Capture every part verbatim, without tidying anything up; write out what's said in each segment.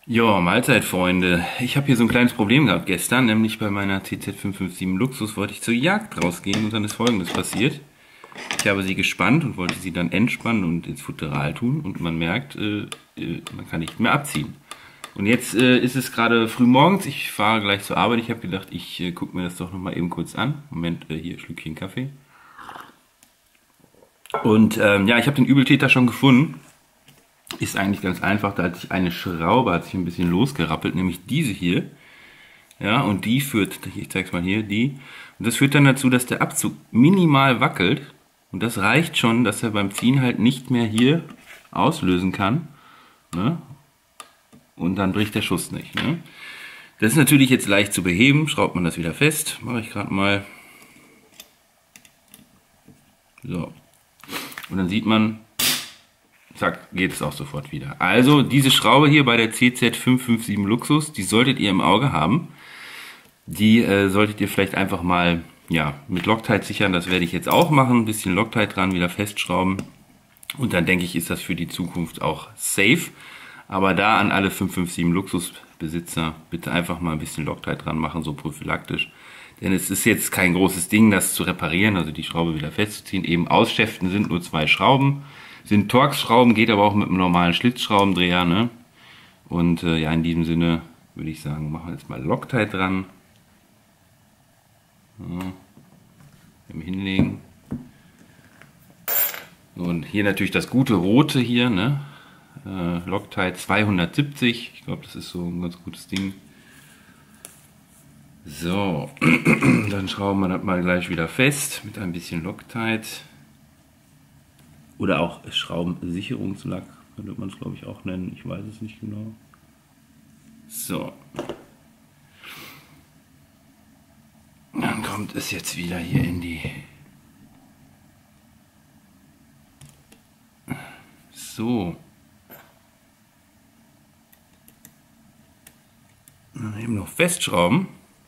Ja, Mahlzeit, Freunde. Ich habe hier so ein kleines Problem gehabt gestern, nämlich bei meiner C Z fünf fünf sieben Luxus wollte ich zur Jagd rausgehen und dann ist Folgendes passiert. Ich habe sie gespannt und wollte sie dann entspannen und ins Futteral tun und man merkt, äh, äh, man kann nicht mehr abziehen. Und jetzt äh, ist es gerade früh morgens, ich fahre gleich zur Arbeit, ich habe gedacht, ich äh, gucke mir das doch nochmal eben kurz an. Moment, äh, hier, Schlückchen Kaffee. Und ähm, ja, ich habe den Übeltäter schon gefunden. Ist eigentlich ganz einfach, da hat sich eine Schraube, hat sich ein bisschen losgerappelt, nämlich diese hier. Ja, und die führt, ich zeig's mal hier, die. Und das führt dann dazu, dass der Abzug minimal wackelt. Und das reicht schon, dass er beim Ziehen halt nicht mehr hier auslösen kann. Ne? Und dann bricht der Schuss nicht. Ne? Das ist natürlich jetzt leicht zu beheben, schraubt man das wieder fest. Mache ich gerade mal. So. Und dann sieht man, zack, geht es auch sofort wieder. Also diese Schraube hier bei der C Z fünf fünf sieben Luxus, die solltet ihr im Auge haben. Die äh, solltet ihr vielleicht einfach mal ja, mit Loctite sichern. Das werde ich jetzt auch machen. Ein bisschen Loctite dran, wieder festschrauben. Und dann denke ich, ist das für die Zukunft auch safe. Aber da an alle fünf fünf sieben Luxus Besitzer bitte einfach mal ein bisschen Loctite dran machen, so prophylaktisch. Denn es ist jetzt kein großes Ding, das zu reparieren, also die Schraube wieder festzuziehen. Eben ausschäften sind nur zwei Schrauben. Sind Torx-Schrauben, geht aber auch mit einem normalen Schlitzschraubendreher. Ne? Und äh, ja, in diesem Sinne würde ich sagen, machen wir jetzt mal Loctite dran. Ja, hinlegen. Und hier natürlich das gute rote hier, ne? Äh, Loctite zweihundertsiebzig. Ich glaube, das ist so ein ganz gutes Ding. So, dann schrauben wir das mal gleich wieder fest mit ein bisschen Loctite. Oder auch Schraubensicherungslack, könnte man es glaube ich auch nennen, ich weiß es nicht genau. So. Dann kommt es jetzt wieder hier in die... So. Dann eben noch festschrauben.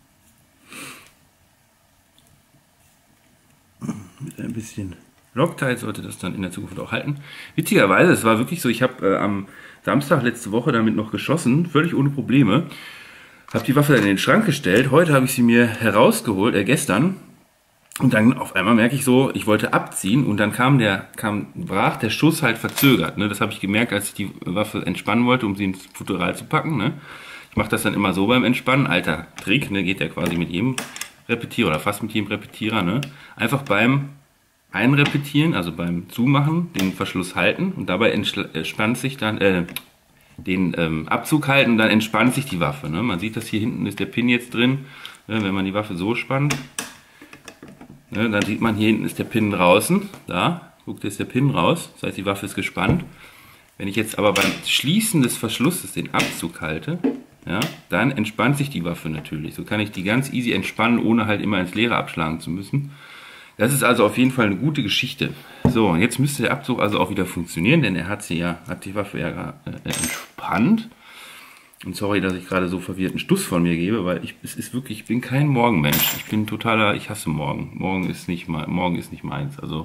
Mit ein bisschen Loctite sollte das dann in der Zukunft auch halten. Witzigerweise, es war wirklich so, ich habe äh, am Samstag letzte Woche damit noch geschossen, völlig ohne Probleme. Habe die Waffe dann in den Schrank gestellt. Heute habe ich sie mir herausgeholt, äh, gestern. Und dann auf einmal merke ich so, ich wollte abziehen und dann kam der, kam, brach der Schuss halt verzögert. Ne? Das habe ich gemerkt, als ich die Waffe entspannen wollte, um sie ins Futteral zu packen. Ne? Ich mache das dann immer so beim Entspannen. Alter Trick, ne? Geht ja quasi mit jedem Repetierer oder fast mit jedem Repetierer. Ne? Einfach beim Einrepetieren, also beim Zumachen, den Verschluss halten und dabei entspannt sich dann, äh, den ähm, Abzug halten und dann entspannt sich die Waffe. Ne? Man sieht das hier hinten ist der Pin jetzt drin, ne? Wenn man die Waffe so spannt, ne? Dann sieht man hier hinten ist der Pin draußen, da, guckt, ist der Pin raus, das heißt die Waffe ist gespannt. Wenn ich jetzt aber beim Schließen des Verschlusses den Abzug halte, ja, dann entspannt sich die Waffe natürlich. So kann ich die ganz easy entspannen, ohne halt immer ins Leere abschlagen zu müssen. Das ist also auf jeden Fall eine gute Geschichte. So, jetzt müsste der Abzug also auch wieder funktionieren, denn er hat sie ja, hat die Waffe ja äh, entspannt. Und sorry, dass ich gerade so verwirrten Stuss von mir gebe, weil ich, es ist wirklich, ich bin kein Morgenmensch. Ich bin totaler, ich hasse morgen. Morgen ist nicht mal, morgen ist nicht meins. Also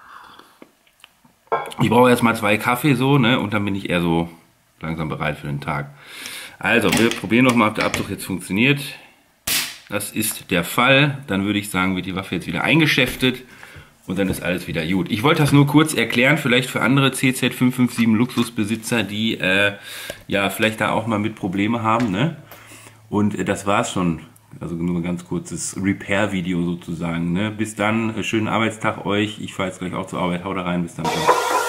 ich brauche erstmal zwei Kaffee so, ne, und dann bin ich eher so langsam bereit für den Tag. Also, wir probieren nochmal, ob der Abzug jetzt funktioniert. Das ist der Fall. Dann würde ich sagen, wird die Waffe jetzt wieder eingeschäftet und dann ist alles wieder gut. Ich wollte das nur kurz erklären, vielleicht für andere C Z fünf fünf sieben Luxusbesitzer, die äh, ja vielleicht da auch mal mit Probleme haben. Ne? Und äh, das war's schon. Also nur ein ganz kurzes Repair-Video sozusagen. Ne? Bis dann, schönen Arbeitstag euch. Ich fahre jetzt gleich auch zur Arbeit. Haut rein, bis dann. Ciao.